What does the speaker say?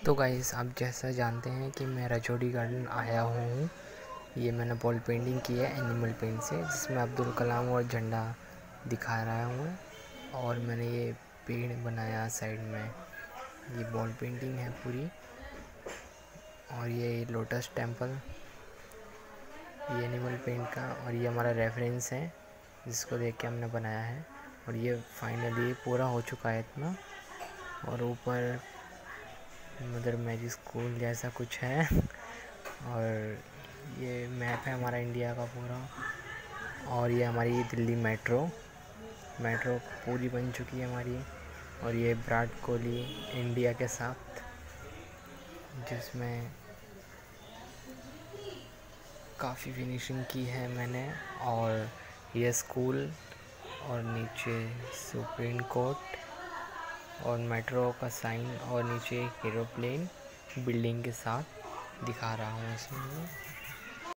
तो गाइस, आप जैसा जानते हैं कि मैं रजौड़ी गार्डन आया हूँ। ये मैंने बॉल पेंटिंग की है एनिमल पेंट से, जिसमें अब्दुल कलाम और झंडा दिखा रहा हूँ। और मैंने ये पेड़ बनाया साइड में। ये बॉल पेंटिंग है पूरी। और ये लोटस टेम्पल, ये एनिमल पेंट का, और ये हमारा रेफरेंस है जिसको देख के हमने बनाया है। और ये फाइनली पूरा हो चुका है इतना। और ऊपर मदर मैरी स्कूल जैसा कुछ है। और ये मैप है हमारा इंडिया का पूरा। और ये हमारी दिल्ली मेट्रो पूरी बन चुकी है हमारी। और ये विराट कोहली इंडिया के साथ, जिसमें काफ़ी फिनिशिंग की है मैंने। और ये स्कूल, और नीचे सुप्रीम कोर्ट, और मेट्रो का साइन, और नीचे एरोप्लेन बिल्डिंग के साथ दिखा रहा हूँ इसमें।